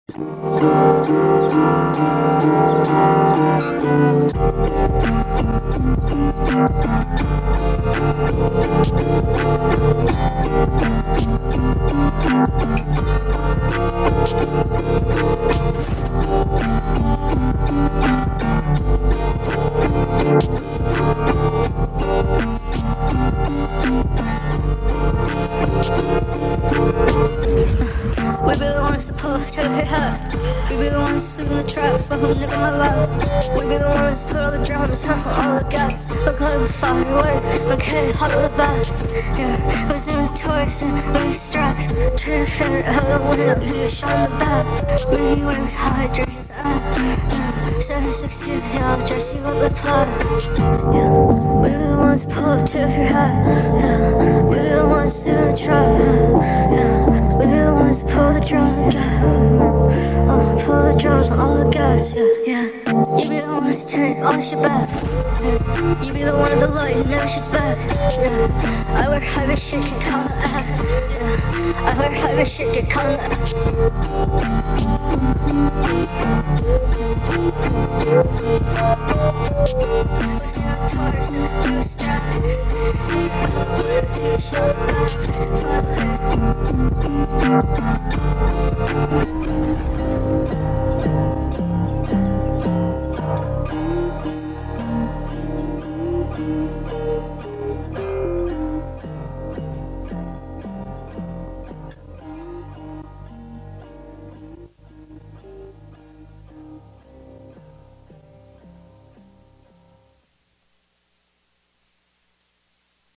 We be the ones to pull up to the hat. We be the ones to sleep in the trap. Fuck a nigga my lap. We be the ones to put all the drums, turn for all the gats. Look like a firework, okay, hot on the back. Yeah, was in the toys and we strapped. Turn your finger out the window, you get shot in the back. We be wearing Hydrangea FAST. 762, yeah, I'll dress you up like plaid. Yeah, we be the ones to pull up to your hat. Yeah, we be the ones to sleep in the trap. Yeah. We be the ones to pull the drums, yeah. Oh, pull the drums on all the gas, yeah. You be the ones to take all the shit back. Yeah. You be the one of the light who never shoots back. Yeah. I work hard, but shit can come out. Yeah. I work hard, but shit can come out. We see the tours and we were strapped. You shot back.